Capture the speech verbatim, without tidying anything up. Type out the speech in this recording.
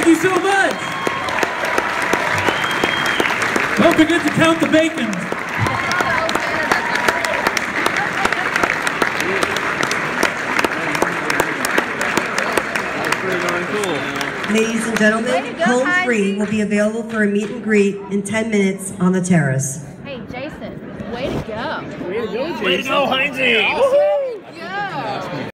Thank you so much. Don't forget to count the bacon. Ladies and gentlemen, Home Free will be available for a meet and greet in ten minutes on the terrace. Hey, Jason, way to go. Way to go, Jason. Way to go, Heinzie.